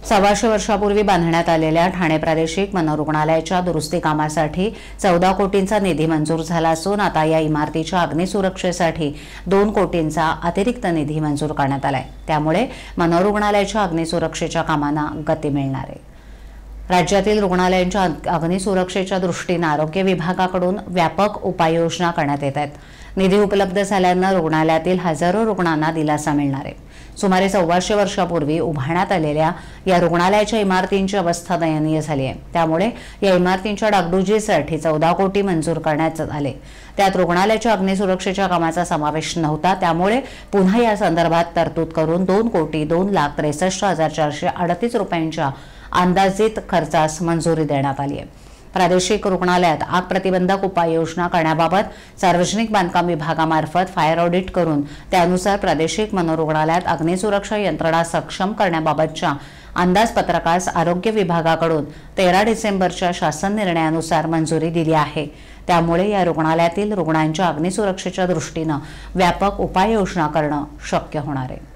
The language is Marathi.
सव्वाशे वर्षापूर्वी बांधण्यात आलेल्या ठाणे प्रादेशिक मनोरुग्णालयाच्या दुरुस्ती कामासाठी 14 कोटींचा निधी मंजूर झाला असून आता या इमारतीच्या अग्निसुरक्षेसाठी 2 कोटींचा अतिरिक्त निधी मंजूर करण्यात आलाय। त्यामुळे मनोरुग्णालयाच्या अग्निसुरक्षेच्या कामांना गती मिळणार आहे। राज्यातील रुग्णालयांच्या अग्निसुरक्षेच्या दृष्टीने आरोग्य विभागाकडून व्यापक उपाययोजना करण्यात येत आहेत। निधी उपलब्ध झाल्याने रुग्णालयातील हजारो रुग्णांना दिलासा मिळणार आहे। सुमारे 1400 वर्षापूर्वी उभारण्यात आलेल्या या रुग्णालयाच्या इमारतींची अवस्था दयनीय झाली आहे। त्यामुळे या इमारतींच्या डागडुजीसाठी 14 कोटी मंजूर करण्यात आले। त्यात रुग्णालयाच्या अग्निसुरक्षेच्या कामाचा समावेश नव्हता। त्यामुळे पुन्हा या संदर्भात तरतूद करून 2,63,438 रुपयांच्या अंदाजित खर्चास मंजुरी देण्यात आली आहे। प्रादेशिक रुग्णालयात आग प्रतिबंधक उपाययोजना करण्याबाबत सार्वजनिक बांधकाम विभागामार्फत फायर ऑडिट करून त्यानुसार प्रादेशिक मनोरुग्णालयात अग्निसुरक्षा यंत्रणा सक्षम करण्याबाबतच्या अंदाजपत्रकास आरोग्य विभागाकडून 13 डिसेंबरच्या शासन निर्णयानुसार मंजुरी दिली आहे। त्यामुळे या रुग्णालयातील रुग्णांच्या अग्निसुरक्षेच्या दृष्टीने व्यापक उपाययोजना करणे शक्य होणार आहे।